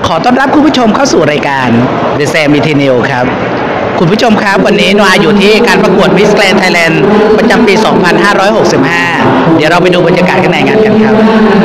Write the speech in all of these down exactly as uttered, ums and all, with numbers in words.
ขอต้อนรับคุณผู้ชมเข้าสู่รายการ The Sam Eternal ครับคุณผู้ชมครับวันนี้นวาอยู่ที่การประกวด Miss Grand Thailand ประจำปี สองพันห้าร้อยหกสิบห้า เดี๋ยวเราไปดูบรรยากาศข้างในงานกันครับ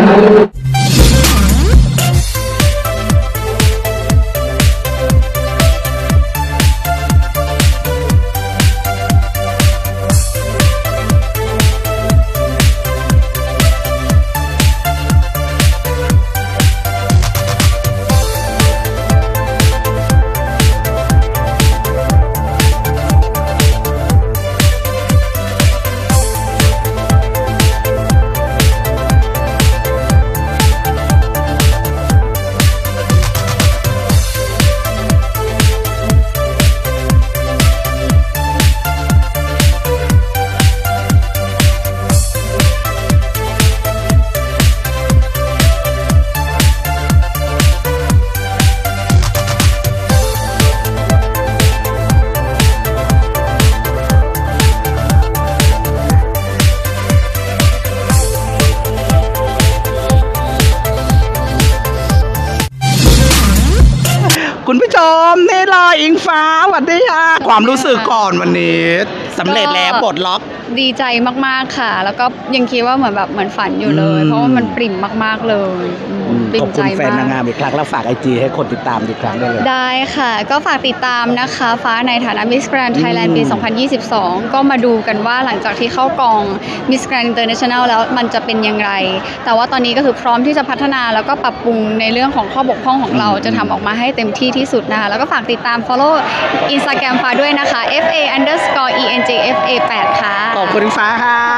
คุณผู้ชมนี่รออิงฟ้าสวัสดีค่ะความรู้สึกก่อนวันนี้สำเร็จแล้วปลดล็อกดีใจมากๆค่ะแล้วก็ยังคิดว่าเหมือนแบบเหมือนฝันอยู่เลยเพราะว่ามันปริ่มมากๆเลยขอบคุณแฟนนางงามอีกครั้งแล้วฝากไอจีให้คนติดตามอีกครั้งได้เลยได้ค่ะก็ฝากติดตามนะคะฟ้าในฐานะ Miss Grand Thailand ปี สองพันยี่สิบสอง ก็มาดูกันว่าหลังจากที่เข้ากอง Miss Grand International แล้วมันจะเป็นยังไงแต่ว่าตอนนี้ก็คือพร้อมที่จะพัฒนาแล้วก็ปรับปรุงในเรื่องของข้อบกพร่องของเราจะทำออกมาให้เต็มที่ที่สุดนะคะแล้วก็ฝากติดตาม follow Instagram ฟ้าด้วยนะคะ fa underscore enjfa แปดค่ะขอบคุณฟ้าค่ะ